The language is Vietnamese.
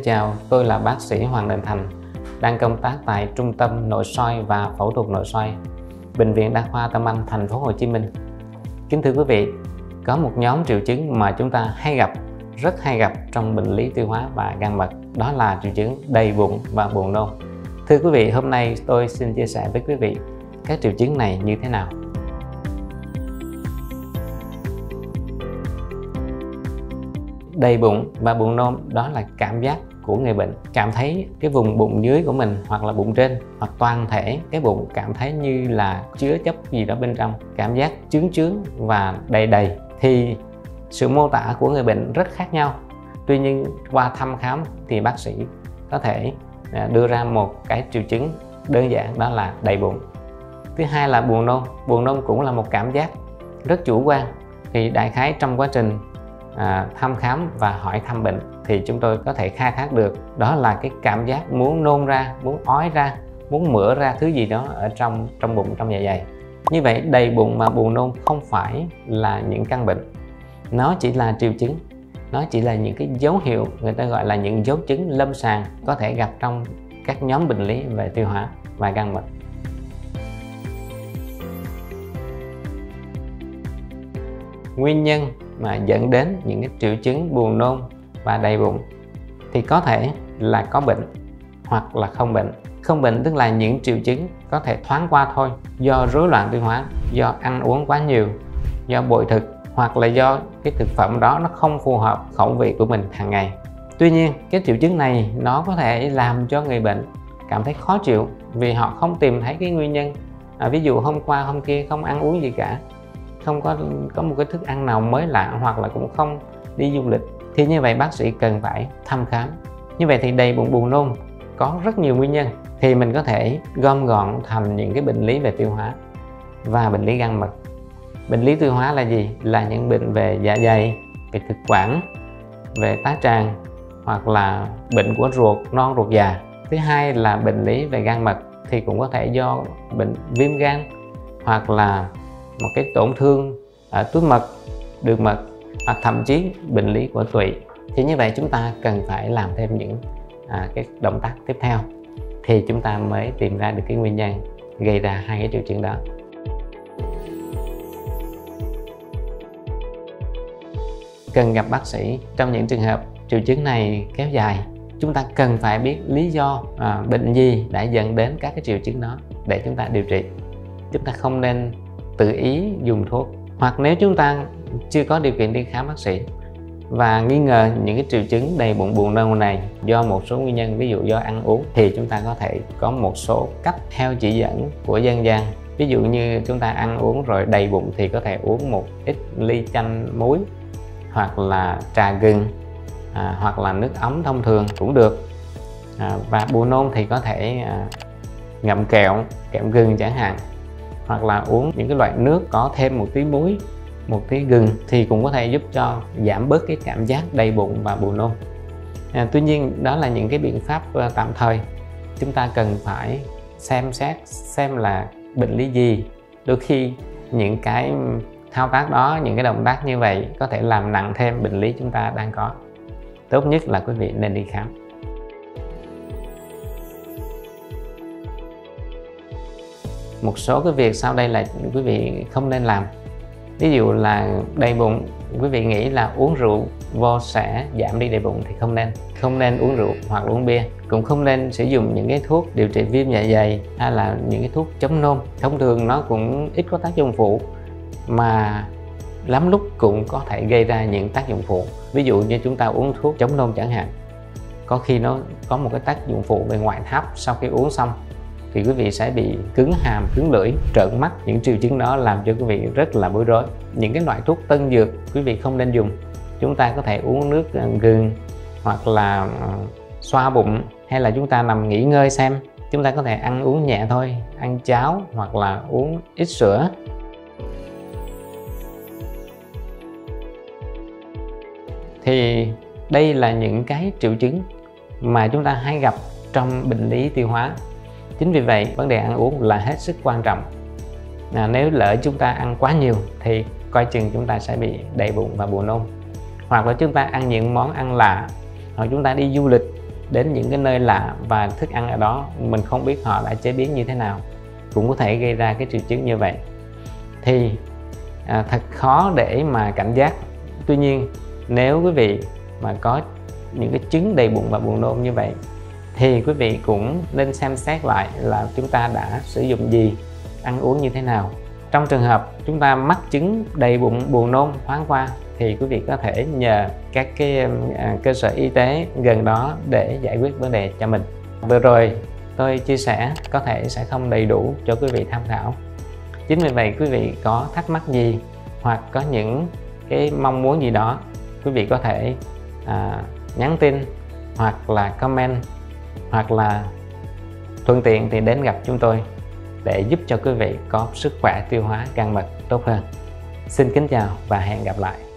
chào, tôi là bác sĩ Hoàng Đình Thành, đang công tác tại Trung tâm Nội soi và Phẫu thuật Nội soi, Bệnh viện Đa khoa Tâm Anh, thành phố Hồ Chí Minh. Kính thưa quý vị, có một nhóm triệu chứng mà chúng ta rất hay gặp trong bệnh lý tiêu hóa và gan mật, đó là triệu chứng đầy bụng và buồn nôn. Thưa quý vị, hôm nay tôi xin chia sẻ với quý vị các triệu chứng này như thế nào. Đầy bụng và buồn nôn đó là cảm giác của người bệnh cảm thấy cái vùng bụng dưới của mình hoặc là bụng trên hoặc toàn thể cái bụng cảm thấy như là chứa chấp gì đó bên trong, cảm giác chướng và đầy. Thì sự mô tả của người bệnh rất khác nhau. Tuy nhiên qua thăm khám thì bác sĩ có thể đưa ra một cái triệu chứng đơn giản, đó là đầy bụng. Thứ hai là buồn nôn. Buồn nôn cũng là một cảm giác rất chủ quan. Thì đại khái trong quá trình thăm khám và hỏi thăm bệnh thì chúng tôi có thể khai thác được, đó là cái cảm giác muốn nôn ra, muốn ói ra, muốn mửa ra thứ gì đó ở trong bụng, trong dạ dày. Như vậy đầy bụng mà buồn nôn không phải là những căn bệnh, nó chỉ là triệu chứng, nó chỉ là những cái dấu hiệu, người ta gọi là những dấu chứng lâm sàng có thể gặp trong các nhóm bệnh lý về tiêu hóa và gan mật. Nguyên nhân mà dẫn đến những cái triệu chứng buồn nôn và đầy bụng thì có thể là có bệnh hoặc là không bệnh. Không bệnh tức là những triệu chứng có thể thoáng qua thôi, do rối loạn tiêu hóa, do ăn uống quá nhiều, do bội thực, hoặc là do cái thực phẩm đó nó không phù hợp khẩu vị của mình hàng ngày. Tuy nhiên cái triệu chứng này nó có thể làm cho người bệnh cảm thấy khó chịu vì họ không tìm thấy cái nguyên nhân. Ví dụ hôm qua hôm kia không ăn uống gì cả, không có một cái thức ăn nào mới lạ, hoặc là cũng không đi du lịch, thì như vậy bác sĩ cần phải thăm khám. Như vậy thì đầy bụng buồn nôn có rất nhiều nguyên nhân, thì mình có thể gom gọn thành những cái bệnh lý về tiêu hóa và bệnh lý gan mật. Bệnh lý tiêu hóa là gì? Là những bệnh về dạ dày, về thực quản, về tá tràng, hoặc là bệnh của ruột non, ruột già. Thứ hai là bệnh lý về gan mật thì cũng có thể do bệnh viêm gan, hoặc là một cái tổn thương ở túi mật, đường mật, hoặc thậm chí bệnh lý của tụy. Thì như vậy chúng ta cần phải làm thêm những cái động tác tiếp theo thì chúng ta mới tìm ra được cái nguyên nhân gây ra hai cái triệu chứng đó. Cần gặp bác sĩ trong những trường hợp triệu chứng này kéo dài. Chúng ta cần phải biết lý do bệnh gì đã dẫn đến các cái triệu chứng đó để chúng ta điều trị. Chúng ta không nên tự ý dùng thuốc, hoặc nếu chúng ta chưa có điều kiện đi khám bác sĩ và nghi ngờ những cái triệu chứng đầy bụng buồn nôn này do một số nguyên nhân, ví dụ do ăn uống, thì chúng ta có thể có một số cách theo chỉ dẫn của dân gian. Ví dụ như chúng ta ăn uống rồi đầy bụng thì có thể uống một ít ly chanh muối, hoặc là trà gừng, hoặc là nước ấm thông thường cũng được. Và buồn nôn thì có thể ngậm kẹo gừng chẳng hạn, hoặc là uống những cái loại nước có thêm một tí muối, một tí gừng, thì cũng có thể giúp cho giảm bớt cái cảm giác đầy bụng và buồn nôn. Tuy nhiên đó là những cái biện pháp tạm thời. Chúng ta cần phải xem xét xem là bệnh lý gì. Đôi khi những cái thao tác đó, những cái động tác như vậy có thể làm nặng thêm bệnh lý chúng ta đang có. Tốt nhất là quý vị nên đi khám. Một số cái việc sau đây là quý vị không nên làm. Ví dụ là đầy bụng, quý vị nghĩ là uống rượu vô sẽ giảm đi đầy bụng thì không nên uống rượu hoặc uống bia. Cũng không nên sử dụng những cái thuốc điều trị viêm dạ dày hay là những cái thuốc chống nôn. Thông thường nó cũng ít có tác dụng phụ, mà lắm lúc cũng có thể gây ra những tác dụng phụ. Ví dụ như chúng ta uống thuốc chống nôn chẳng hạn, có khi nó có một cái tác dụng phụ về ngoại tháp. Sau khi uống xong thì quý vị sẽ bị cứng hàm, cứng lưỡi, trợn mắt. Những triệu chứng đó làm cho quý vị rất là bối rối. Những cái loại thuốc tân dược quý vị không nên dùng. Chúng ta có thể uống nước gừng, hoặc là xoa bụng, hay là chúng ta nằm nghỉ ngơi xem. Chúng ta có thể ăn uống nhẹ thôi, ăn cháo hoặc là uống ít sữa. Thì đây là những cái triệu chứng mà chúng ta hay gặp trong bệnh lý tiêu hóa. Chính vì vậy vấn đề ăn uống là hết sức quan trọng. Nếu lỡ chúng ta ăn quá nhiều thì coi chừng chúng ta sẽ bị đầy bụng và buồn nôn. Hoặc là chúng ta ăn những món ăn lạ, hoặc chúng ta đi du lịch đến những cái nơi lạ và thức ăn ở đó mình không biết họ đã chế biến như thế nào, cũng có thể gây ra cái triệu chứng như vậy. Thì thật khó để mà cảnh giác. Tuy nhiên nếu quý vị mà có những cái chứng đầy bụng và buồn nôn như vậy thì quý vị cũng nên xem xét lại là chúng ta đã sử dụng gì, ăn uống như thế nào. Trong trường hợp chúng ta mắc chứng đầy bụng, buồn nôn thoáng qua thì quý vị có thể nhờ các cái cơ sở y tế gần đó để giải quyết vấn đề cho mình. Vừa rồi tôi chia sẻ có thể sẽ không đầy đủ cho quý vị tham khảo. Chính vì vậy quý vị có thắc mắc gì hoặc có những cái mong muốn gì đó, quý vị có thể nhắn tin hoặc là comment, hoặc là thuận tiện thì đến gặp chúng tôi để giúp cho quý vị có sức khỏe tiêu hóa gan mật tốt hơn. Xin kính chào và hẹn gặp lại.